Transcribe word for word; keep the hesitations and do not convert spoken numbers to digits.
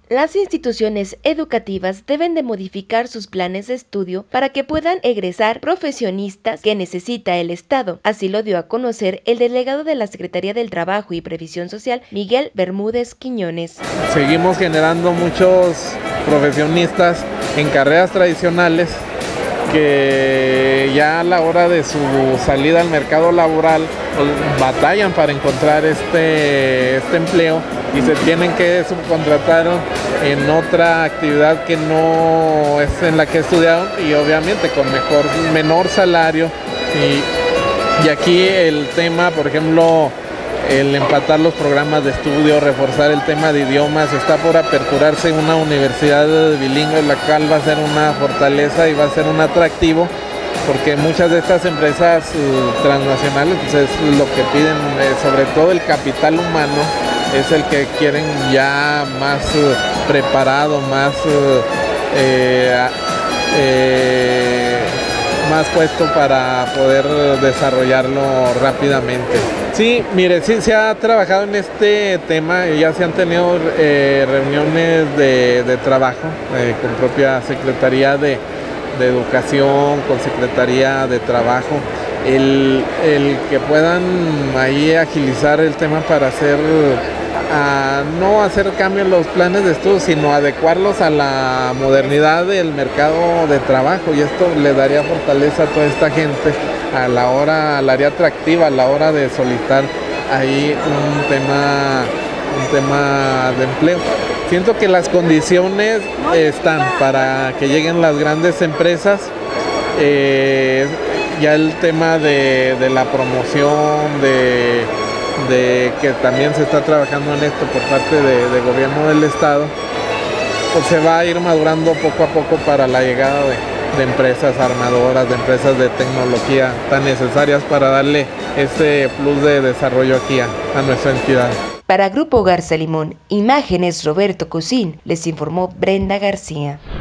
Las instituciones educativas deben de modificar sus planes de estudio para que puedan egresar profesionistas que necesita el Estado. Así lo dio a conocer el delegado de la Secretaría del Trabajo y Previsión Social, Miguel Bermúdez Quiñones. Seguimos generando muchos profesionistas en carreras tradicionales que ya a la hora de su salida al mercado laboral pues, batallan para encontrar este, este empleo y se tienen que subcontratar en otra actividad que no es en la que estudiaron y obviamente con mejor, menor salario. Y, y aquí el tema, por ejemplo, el empatar los programas de estudio, reforzar el tema de idiomas, está por aperturarse una universidad bilingüe, la cual va a ser una fortaleza y va a ser un atractivo, porque muchas de estas empresas uh, transnacionales pues es lo que piden, eh, sobre todo el capital humano, es el que quieren ya más uh, preparado, más, uh, eh, eh, más puesto para poder desarrollarlo rápidamente. Sí, mire, sí se ha trabajado en este tema, ya se han tenido eh, reuniones de, de trabajo eh, con propia Secretaría de, de Educación, con Secretaría de Trabajo, el, el que puedan ahí agilizar el tema para hacer, a, no hacer cambios en los planes de estudio, sino adecuarlos a la modernidad del mercado de trabajo, y esto le daría fortaleza a toda esta gente a la hora, la haría atractiva a la hora de solicitar ahí un tema, un tema de empleo. Siento que las condiciones están para que lleguen las grandes empresas, eh, ya el tema de, de la promoción, de, de que también se está trabajando en esto por parte de, de gobierno del estado, pues se va a ir madurando poco a poco para la llegada de de empresas armadoras, de empresas de tecnología tan necesarias para darle este plus de desarrollo aquí a, a nuestra entidad. Para Grupo Garza Limón, Imágenes Roberto Cosín, les informó Brenda García.